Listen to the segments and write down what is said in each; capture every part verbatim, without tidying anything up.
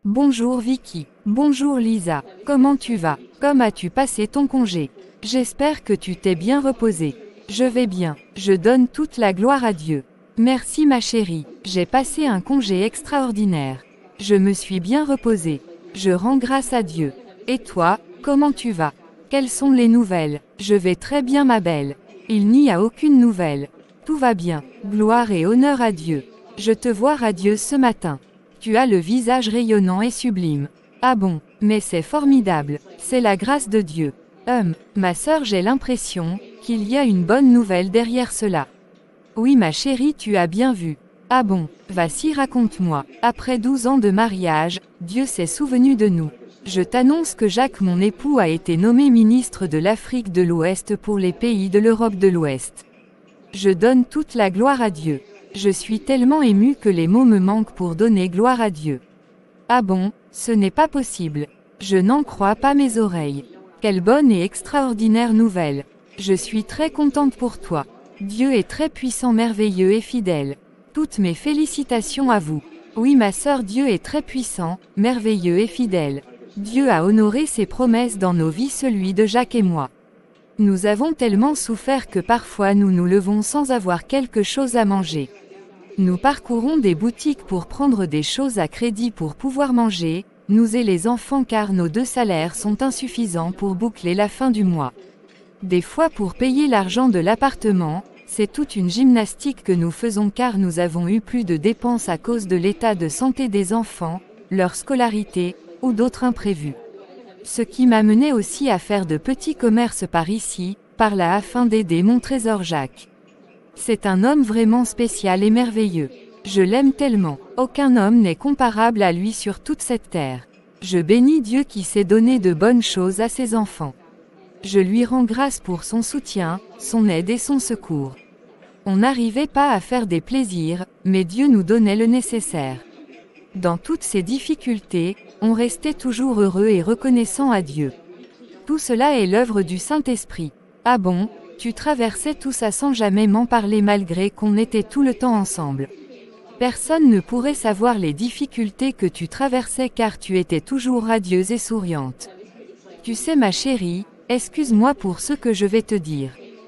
Bonjour Vicky. Bonjour Lisa. Comment tu vas? Comment as-tu passé ton congé? J'espère que tu t'es bien reposé. Je vais bien. Je donne toute la gloire à Dieu. Merci ma chérie. J'ai passé un congé extraordinaire. Je me suis bien reposée. Je rends grâce à Dieu. Et toi, comment tu vas? Quelles sont les nouvelles? Je vais très bien ma belle. Il n'y a aucune nouvelle. Tout va bien. Gloire et honneur à Dieu. Je te vois radieuse ce matin. Tu as le visage rayonnant et sublime. Ah bon, mais c'est formidable. C'est la grâce de Dieu. Hum, ma sœur, j'ai l'impression qu'il y a une bonne nouvelle derrière cela. Oui ma chérie, tu as bien vu. Ah bon, vas-y raconte-moi. Après douze ans de mariage, Dieu s'est souvenu de nous. Je t'annonce que Jacques mon époux a été nommé ministre de l'Afrique de l'Ouest pour les pays de l'Europe de l'Ouest. Je donne toute la gloire à Dieu. Je suis tellement émue que les mots me manquent pour donner gloire à Dieu. Ah bon, ce n'est pas possible. Je n'en crois pas mes oreilles. Quelle bonne et extraordinaire nouvelle. Je suis très contente pour toi. Dieu est très puissant, merveilleux et fidèle. Toutes mes félicitations à vous. Oui ma sœur, Dieu est très puissant, merveilleux et fidèle. Dieu a honoré ses promesses dans nos vies, celui de Jacques et moi. Nous avons tellement souffert que parfois nous nous levons sans avoir quelque chose à manger. Nous parcourons des boutiques pour prendre des choses à crédit pour pouvoir manger, nous et les enfants, car nos deux salaires sont insuffisants pour boucler la fin du mois. Des fois pour payer l'argent de l'appartement, c'est toute une gymnastique que nous faisons car nous avons eu plus de dépenses à cause de l'état de santé des enfants, leur scolarité, ou d'autres imprévus. Ce qui m'a mené aussi à faire de petits commerces par ici, par là afin d'aider mon trésor Jacques. C'est un homme vraiment spécial et merveilleux. Je l'aime tellement. Aucun homme n'est comparable à lui sur toute cette terre. Je bénis Dieu qui sait donner de bonnes choses à ses enfants. Je lui rends grâce pour son soutien, son aide et son secours. On n'arrivait pas à faire des plaisirs, mais Dieu nous donnait le nécessaire. Dans toutes ces difficultés, on restait toujours heureux et reconnaissant à Dieu. Tout cela est l'œuvre du Saint-Esprit. Ah bon, tu traversais tout ça sans jamais m'en parler malgré qu'on était tout le temps ensemble. Personne ne pourrait savoir les difficultés que tu traversais car tu étais toujours radieuse et souriante. Tu sais ma chérie, excuse-moi pour ce que je vais te dire.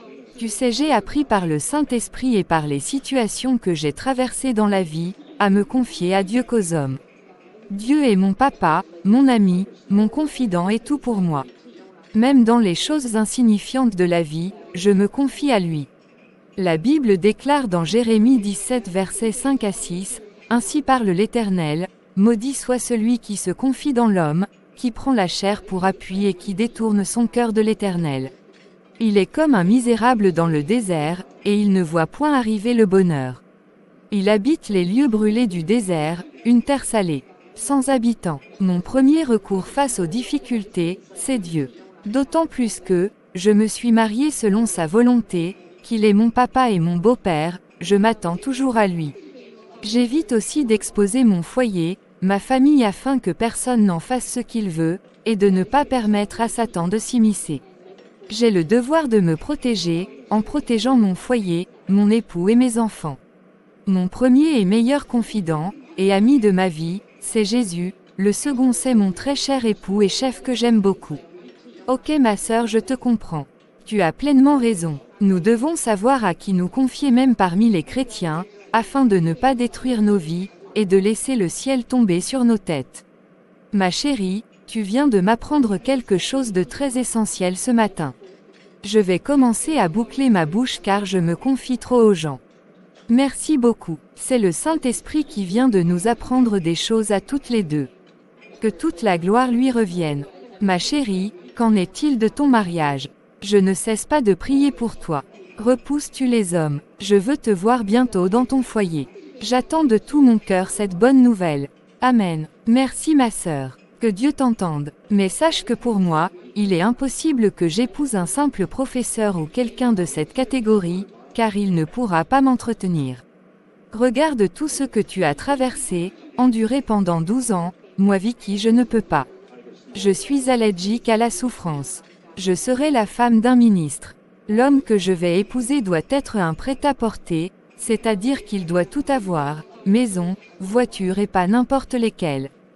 Tu sais, j'ai appris par le Saint-Esprit et par les situations que j'ai traversées dans la vie, à me confier à Dieu qu'aux hommes. Dieu est mon papa, mon ami, mon confident et tout pour moi. Même dans les choses insignifiantes de la vie, je me confie à lui. La Bible déclare dans Jérémie dix-sept versets cinq à six, « Ainsi parle l'Éternel, maudit soit celui qui se confie dans l'homme, qui prend la chair pour appui et qui détourne son cœur de l'Éternel. Il est comme un misérable dans le désert, et il ne voit point arriver le bonheur. Il habite les lieux brûlés du désert, une terre salée, sans habitants. Mon premier recours face aux difficultés, c'est Dieu. D'autant plus que, je me suis mariée selon sa volonté, qu'il est mon papa et mon beau-père, je m'attends toujours à lui. J'évite aussi d'exposer mon foyer, ma famille afin que personne n'en fasse ce qu'il veut, et de ne pas permettre à Satan de s'immiscer. J'ai le devoir de me protéger, en protégeant mon foyer, mon époux et mes enfants. Mon premier et meilleur confident, et ami de ma vie, c'est Jésus, le second c'est mon très cher époux et chef que j'aime beaucoup. Ok ma sœur, je te comprends. Tu as pleinement raison. Nous devons savoir à qui nous confier même parmi les chrétiens, afin de ne pas détruire nos vies, et de laisser le ciel tomber sur nos têtes. Ma chérie, tu viens de m'apprendre quelque chose de très essentiel ce matin. Je vais commencer à boucler ma bouche car je me confie trop aux gens. Merci beaucoup. C'est le Saint-Esprit qui vient de nous apprendre des choses à toutes les deux. Que toute la gloire lui revienne. Ma chérie, qu'en est-il de ton mariage? Je ne cesse pas de prier pour toi. Repousses-tu les hommes? Je veux te voir bientôt dans ton foyer. J'attends de tout mon cœur cette bonne nouvelle. Amen. Merci ma sœur. Que Dieu t'entende. Mais sache que pour moi, il est impossible que j'épouse un simple professeur ou quelqu'un de cette catégorie, car il ne pourra pas m'entretenir. Regarde tout ce que tu as traversé, enduré pendant douze ans, moi Vicky je ne peux pas. Je suis allergique à la souffrance. Je serai la femme d'un ministre. L'homme que je vais épouser doit être un prêt-à-porter, c'est-à-dire qu'il doit tout avoir, maison, voiture et pas n'importe lesquelles.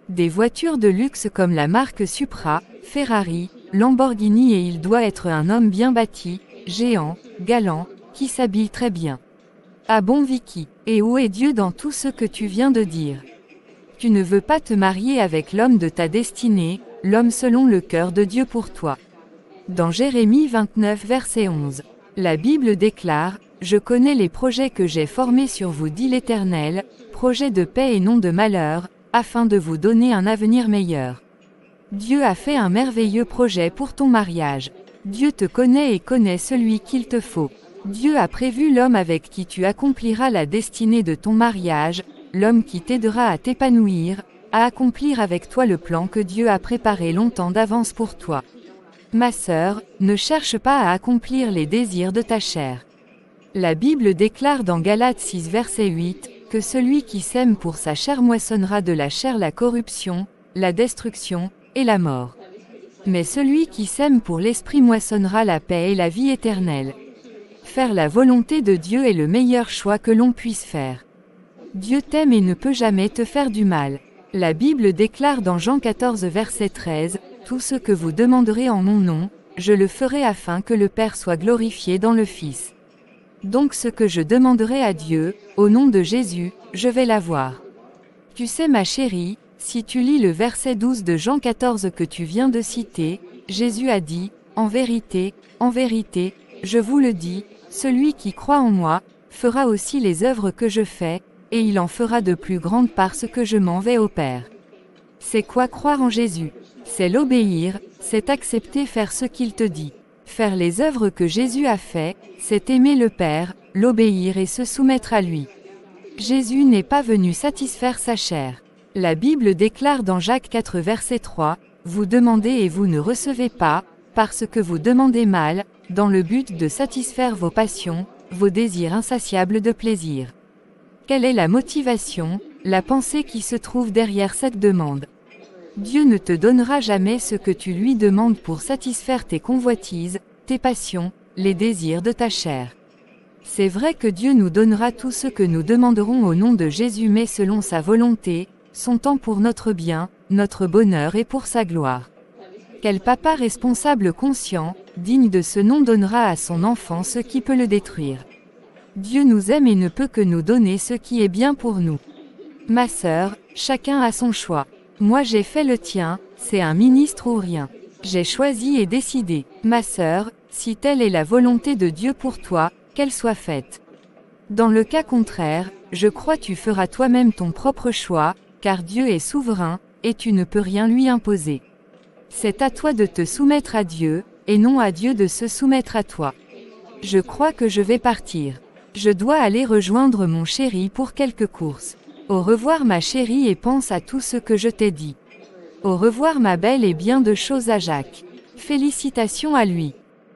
Des voitures de luxe comme la marque Supra, Ferrari, Lamborghini et il doit être un homme bien bâti, géant, galant, qui s'habille très bien. Ah bon Vicky, et où est Dieu dans tout ce que tu viens de dire? Tu ne veux pas te marier avec l'homme de ta destinée, l'homme selon le cœur de Dieu pour toi. Dans Jérémie vingt-neuf verset onze, la Bible déclare, « Je connais les projets que j'ai formés sur vous dit l'Éternel, projets de paix et non de malheur, afin de vous donner un avenir meilleur. » Dieu a fait un merveilleux projet pour ton mariage. Dieu te connaît et connaît celui qu'il te faut. Dieu a prévu l'homme avec qui tu accompliras la destinée de ton mariage, l'homme qui t'aidera à t'épanouir, à accomplir avec toi le plan que Dieu a préparé longtemps d'avance pour toi. Ma sœur, ne cherche pas à accomplir les désirs de ta chair. La Bible déclare dans Galates six verset huit, que celui qui sème pour sa chair moissonnera de la chair la corruption, la destruction, et la mort. Mais celui qui sème pour l'esprit moissonnera la paix et la vie éternelle. Faire la volonté de Dieu est le meilleur choix que l'on puisse faire. Dieu t'aime et ne peut jamais te faire du mal. La Bible déclare dans Jean quatorze verset treize, « Tout ce que vous demanderez en mon nom, je le ferai afin que le Père soit glorifié dans le Fils. Donc ce que je demanderai à Dieu, au nom de Jésus, je vais l'avoir. » Tu sais ma chérie, si tu lis le verset douze de Jean quatorze que tu viens de citer, Jésus a dit, « En vérité, en vérité, je vous le dis, celui qui croit en moi, fera aussi les œuvres que je fais, et il en fera de plus grandes parce que je m'en vais au Père. » C'est quoi croire en Jésus? C'est l'obéir, c'est accepter faire ce qu'il te dit. Faire les œuvres que Jésus a fait, c'est aimer le Père, l'obéir et se soumettre à lui. Jésus n'est pas venu satisfaire sa chair. La Bible déclare dans Jacques quatre verset trois, « Vous demandez et vous ne recevez pas, parce que vous demandez mal, dans le but de satisfaire vos passions, vos désirs insatiables de plaisir. » Quelle est la motivation, la pensée qui se trouve derrière cette demande? Dieu ne te donnera jamais ce que tu lui demandes pour satisfaire tes convoitises, tes passions, les désirs de ta chair. C'est vrai que Dieu nous donnera tout ce que nous demanderons au nom de Jésus mais selon sa volonté, son temps pour notre bien, notre bonheur et pour sa gloire. Quel papa responsable conscient, digne de ce nom donnera à son enfant ce qui peut le détruire? Dieu nous aime et ne peut que nous donner ce qui est bien pour nous. Ma sœur, chacun a son choix. Moi j'ai fait le tien, c'est un ministre ou rien. J'ai choisi et décidé. Ma sœur, si telle est la volonté de Dieu pour toi, qu'elle soit faite. Dans le cas contraire, je crois tu feras toi-même ton propre choix, car Dieu est souverain, et tu ne peux rien lui imposer. C'est à toi de te soumettre à Dieu, et non à Dieu de se soumettre à toi. Je crois que je vais partir. Je dois aller rejoindre mon chéri pour quelques courses. Au revoir ma chérie et pense à tout ce que je t'ai dit. Au revoir ma belle et bien de choses à Jacques. Félicitations à lui.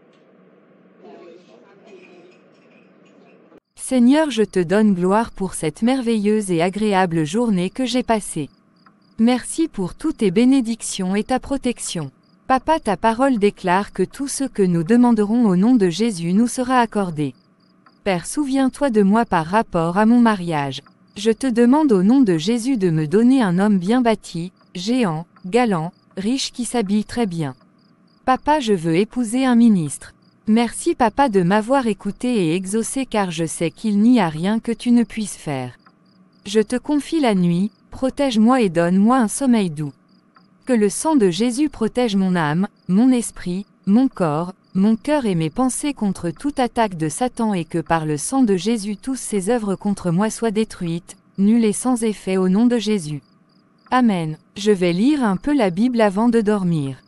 Seigneur, je te donne gloire pour cette merveilleuse et agréable journée que j'ai passée. Merci pour toutes tes bénédictions et ta protection. Papa, ta parole déclare que tout ce que nous demanderons au nom de Jésus nous sera accordé. Père, souviens-toi de moi par rapport à mon mariage. Je te demande au nom de Jésus de me donner un homme bien bâti, géant, galant, riche qui s'habille très bien. Papa, je veux épouser un ministre. Merci papa de m'avoir écouté et exaucé car je sais qu'il n'y a rien que tu ne puisses faire. Je te confie la nuit, protège-moi et donne-moi un sommeil doux. Que le sang de Jésus protège mon âme, mon esprit, mon corps, mon cœur et mes pensées contre toute attaque de Satan et que par le sang de Jésus toutes ses œuvres contre moi soient détruites, nulles et sans effet au nom de Jésus. Amen. Je vais lire un peu la Bible avant de dormir.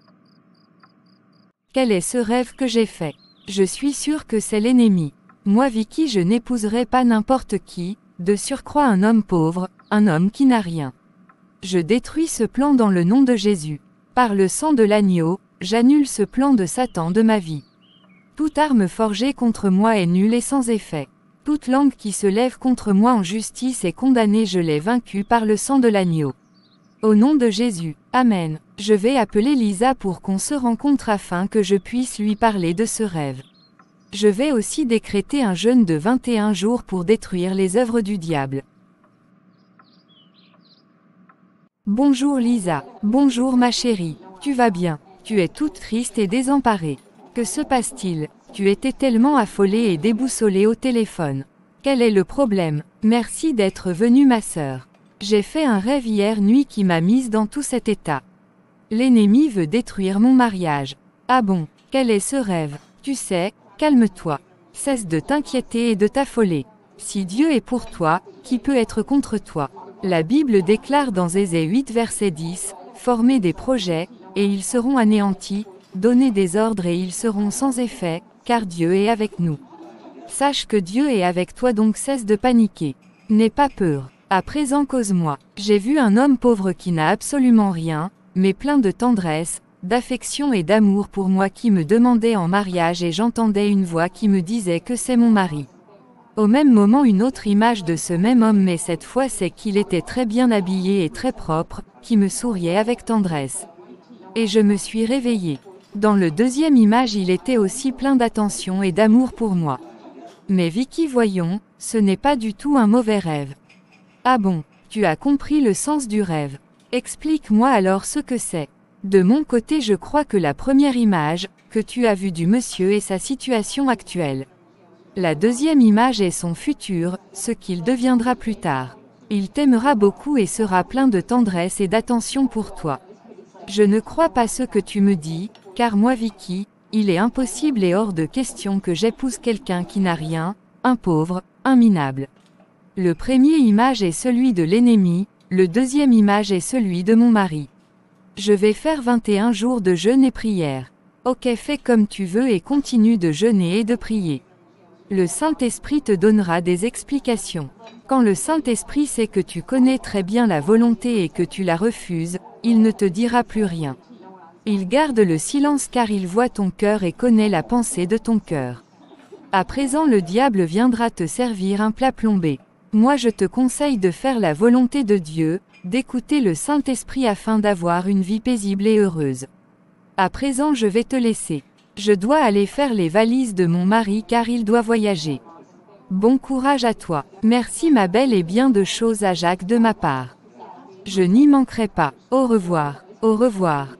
Quel est ce rêve que j'ai fait? Je suis sûre que c'est l'ennemi. Moi Vicky, je n'épouserai pas n'importe qui, de surcroît un homme pauvre, un homme qui n'a rien. Je détruis ce plan dans le nom de Jésus. Par le sang de l'agneau, j'annule ce plan de Satan de ma vie. Toute arme forgée contre moi est nulle et sans effet. Toute langue qui se lève contre moi en justice est condamnée, je l'ai vaincue par le sang de l'agneau. Au nom de Jésus, Amen. Je vais appeler Lisa pour qu'on se rencontre afin que je puisse lui parler de ce rêve. Je vais aussi décréter un jeûne de vingt et un jours pour détruire les œuvres du diable. Bonjour Lisa. Bonjour ma chérie. Tu vas bien? Tu es toute triste et désemparée. Que se passe-t-il? Tu étais tellement affolée et déboussolée au téléphone. Quel est le problème? Merci d'être venue ma sœur. J'ai fait un rêve hier nuit qui m'a mise dans tout cet état. L'ennemi veut détruire mon mariage. Ah bon, quel est ce rêve? Tu sais, calme-toi. Cesse de t'inquiéter et de t'affoler. Si Dieu est pour toi, qui peut être contre toi? La Bible déclare dans Ésée huit verset dix, « Formez des projets, et ils seront anéantis, donnez des ordres et ils seront sans effet, car Dieu est avec nous. » Sache que Dieu est avec toi, donc cesse de paniquer. N'aie pas peur. À présent cause-moi. J'ai vu un homme pauvre qui n'a absolument rien, mais plein de tendresse, d'affection et d'amour pour moi qui me demandait en mariage et j'entendais une voix qui me disait que c'est mon mari. Au même moment une autre image de ce même homme, mais cette fois c'est qu'il était très bien habillé et très propre, qui me souriait avec tendresse. Et je me suis réveillée. Dans le deuxième image il était aussi plein d'attention et d'amour pour moi. Mais Vicky, voyons, ce n'est pas du tout un mauvais rêve. Ah bon, tu as compris le sens du rêve. Explique-moi alors ce que c'est. De mon côté je crois que la première image, que tu as vue du monsieur est sa situation actuelle. La deuxième image est son futur, ce qu'il deviendra plus tard. Il t'aimera beaucoup et sera plein de tendresse et d'attention pour toi. Je ne crois pas ce que tu me dis, car moi Vicky, il est impossible et hors de question que j'épouse quelqu'un qui n'a rien, un pauvre, un minable. Le premier image est celui de l'ennemi, le deuxième image est celui de mon mari. Je vais faire vingt et un jours de jeûne et prière. Ok, fais comme tu veux et continue de jeûner et de prier. Le Saint-Esprit te donnera des explications. Quand le Saint-Esprit sait que tu connais très bien la volonté et que tu la refuses, il ne te dira plus rien. Il garde le silence car il voit ton cœur et connaît la pensée de ton cœur. À présent le diable viendra te servir un plat plombé. Moi je te conseille de faire la volonté de Dieu, d'écouter le Saint-Esprit afin d'avoir une vie paisible et heureuse. À présent je vais te laisser. Je dois aller faire les valises de mon mari car il doit voyager. Bon courage à toi. Merci ma belle et bien de choses à Jacques de ma part. Je n'y manquerai pas. Au revoir. Au revoir.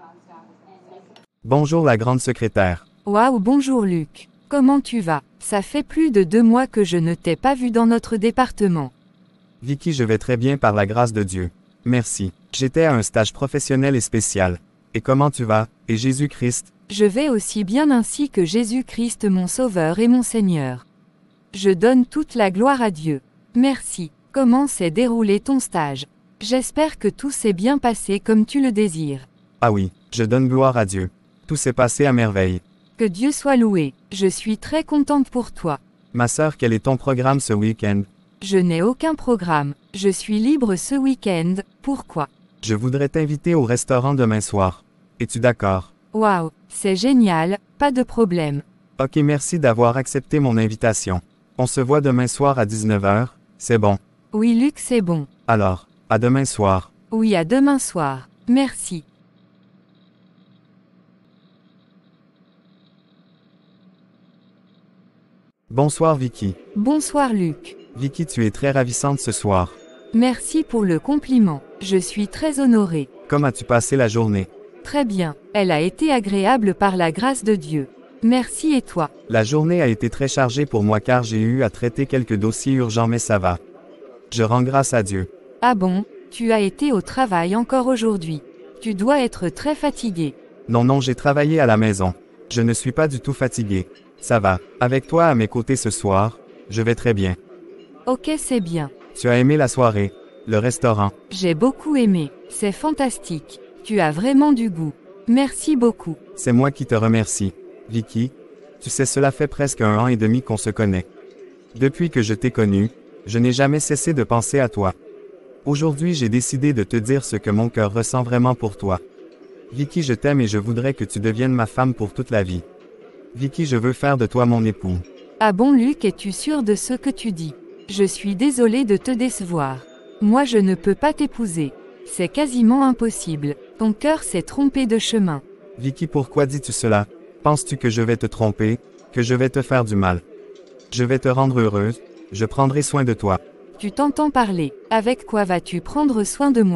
Bonjour la grande secrétaire. Waouh, bonjour Luc. Comment tu vas? Ça fait plus de deux mois que je ne t'ai pas vu dans notre département. Vicky, je vais très bien par la grâce de Dieu. Merci. J'étais à un stage professionnel et spécial. Et comment tu vas? Et Jésus-Christ? Je vais aussi bien ainsi que Jésus-Christ mon Sauveur et mon Seigneur. Je donne toute la gloire à Dieu. Merci. Comment s'est déroulé ton stage? J'espère que tout s'est bien passé comme tu le désires. Ah oui, je donne gloire à Dieu. Tout s'est passé à merveille. Que Dieu soit loué. Je suis très contente pour toi. Ma sœur, quel est ton programme ce week-end? Je n'ai aucun programme. Je suis libre ce week-end. Pourquoi? Je voudrais t'inviter au restaurant demain soir. Es-tu d'accord? Waouh, c'est génial, pas de problème. Ok, merci d'avoir accepté mon invitation. On se voit demain soir à dix-neuf heures, c'est bon? Oui Luc, c'est bon. Alors, à demain soir. Oui, à demain soir. Merci. Bonsoir Vicky. Bonsoir Luc. Vicky, tu es très ravissante ce soir. Merci pour le compliment. Je suis très honorée. Comment as-tu passé la journée? Très bien. Elle a été agréable par la grâce de Dieu. Merci et toi? La journée a été très chargée pour moi car j'ai eu à traiter quelques dossiers urgents mais ça va. Je rends grâce à Dieu. Ah bon? Tu as été au travail encore aujourd'hui. Tu dois être très fatigué. Non non, j'ai travaillé à la maison. Je ne suis pas du tout fatigué. Ça va. Avec toi à mes côtés ce soir, je vais très bien. Ok, c'est bien. Tu as aimé la soirée? Le restaurant? J'ai beaucoup aimé. C'est fantastique. Tu as vraiment du goût. Merci beaucoup. C'est moi qui te remercie. Vicky, tu sais, cela fait presque un an et demi qu'on se connaît. Depuis que je t'ai connu, je n'ai jamais cessé de penser à toi. Aujourd'hui, j'ai décidé de te dire ce que mon cœur ressent vraiment pour toi. Vicky, je t'aime et je voudrais que tu deviennes ma femme pour toute la vie. Vicky, je veux faire de toi mon époux. Ah bon Luc, es-tu sûr de ce que tu dis? Je suis désolée de te décevoir. Moi je ne peux pas t'épouser. C'est quasiment impossible. Ton cœur s'est trompé de chemin. Vicky, pourquoi dis-tu cela? Penses-tu que je vais te tromper, que je vais te faire du mal? Je vais te rendre heureuse, je prendrai soin de toi. Tu t'entends parler. Avec quoi vas-tu prendre soin de moi?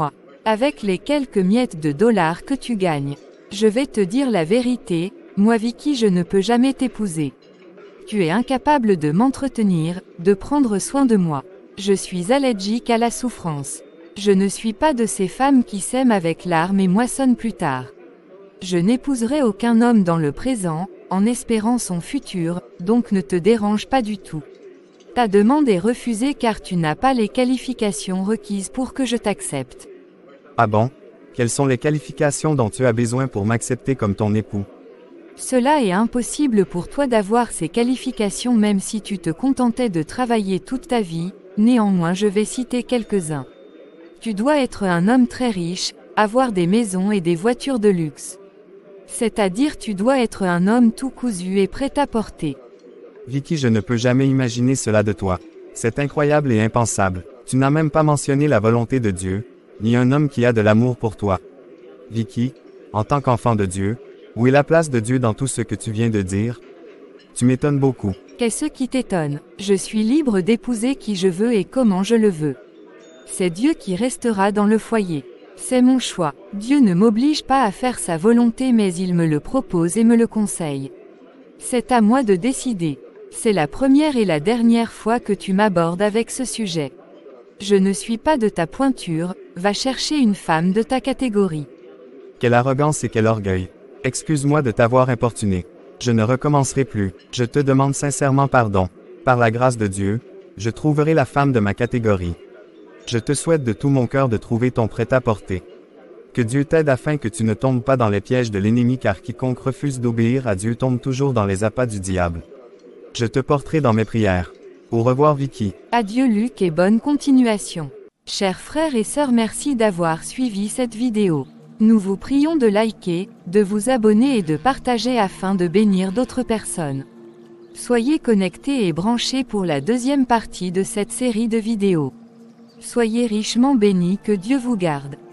Avec les quelques miettes de dollars que tu gagnes. Je vais te dire la vérité, moi Vicky je ne peux jamais t'épouser. Tu es incapable de m'entretenir, de prendre soin de moi. Je suis allergique à la souffrance. Je ne suis pas de ces femmes qui s'aiment avec larmes et moissonnent plus tard. Je n'épouserai aucun homme dans le présent, en espérant son futur, donc ne te dérange pas du tout. Ta demande est refusée car tu n'as pas les qualifications requises pour que je t'accepte. Ah bon? Quelles sont les qualifications dont tu as besoin pour m'accepter comme ton époux? Cela est impossible pour toi d'avoir ces qualifications même si tu te contentais de travailler toute ta vie, néanmoins je vais citer quelques-uns. Tu dois être un homme très riche, avoir des maisons et des voitures de luxe. C'est-à-dire tu dois être un homme tout cousu et prêt à porter. Vicky, je ne peux jamais imaginer cela de toi. C'est incroyable et impensable. Tu n'as même pas mentionné la volonté de Dieu, ni un homme qui a de l'amour pour toi. Vicky, en tant qu'enfant de Dieu, où est la place de Dieu dans tout ce que tu viens de dire? Tu m'étonnes beaucoup. Qu'est-ce qui t'étonne? Je suis libre d'épouser qui je veux et comment je le veux. C'est Dieu qui restera dans le foyer. C'est mon choix. Dieu ne m'oblige pas à faire sa volonté mais il me le propose et me le conseille. C'est à moi de décider. C'est la première et la dernière fois que tu m'abordes avec ce sujet. Je ne suis pas de ta pointure, va chercher une femme de ta catégorie. Quelle arrogance et quel orgueil. Excuse-moi de t'avoir importuné. Je ne recommencerai plus. Je te demande sincèrement pardon. Par la grâce de Dieu, je trouverai la femme de ma catégorie. Je te souhaite de tout mon cœur de trouver ton prêt-à-porter. Que Dieu t'aide afin que tu ne tombes pas dans les pièges de l'ennemi car quiconque refuse d'obéir à Dieu tombe toujours dans les appâts du diable. Je te porterai dans mes prières. Au revoir Vicky. Adieu Luc et bonne continuation. Chers frères et sœurs, merci d'avoir suivi cette vidéo. Nous vous prions de liker, de vous abonner et de partager afin de bénir d'autres personnes. Soyez connectés et branchés pour la deuxième partie de cette série de vidéos. Soyez richement bénis, que Dieu vous garde.